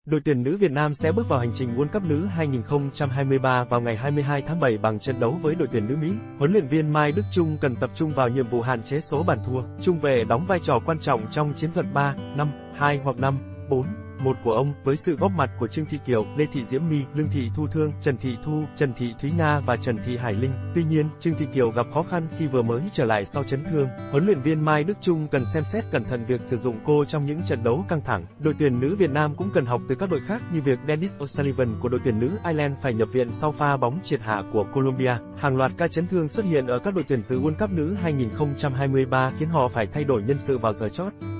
Đội tuyển nữ Việt Nam sẽ bước vào hành trình World Cup nữ 2023 vào ngày 22 tháng 7 bằng trận đấu với đội tuyển nữ Mỹ. Huấn luyện viên Mai Đức Chung cần tập trung vào nhiệm vụ hạn chế số bàn thua. Chung về đóng vai trò quan trọng trong chiến thuật 3, 5, 2 hoặc 5, 4, 1 của ông, với sự góp mặt của Trương Thị Kiều, Lê Thị Diễm My, Lương Thị Thu Thương, Trần Thị Thu, Trần Thị Thúy Nga và Trần Thị Hải Linh. Tuy nhiên, Trương Thị Kiều gặp khó khăn khi vừa mới trở lại sau chấn thương. Huấn luyện viên Mai Đức Chung cần xem xét cẩn thận việc sử dụng cô trong những trận đấu căng thẳng. Đội tuyển nữ Việt Nam cũng cần học từ các đội khác, như việc Dennis O'Sullivan của đội tuyển nữ Ireland phải nhập viện sau pha bóng triệt hạ của Colombia. Hàng loạt ca chấn thương xuất hiện ở các đội tuyển dự World Cup nữ 2023 khiến họ phải thay đổi nhân sự vào giờ chót.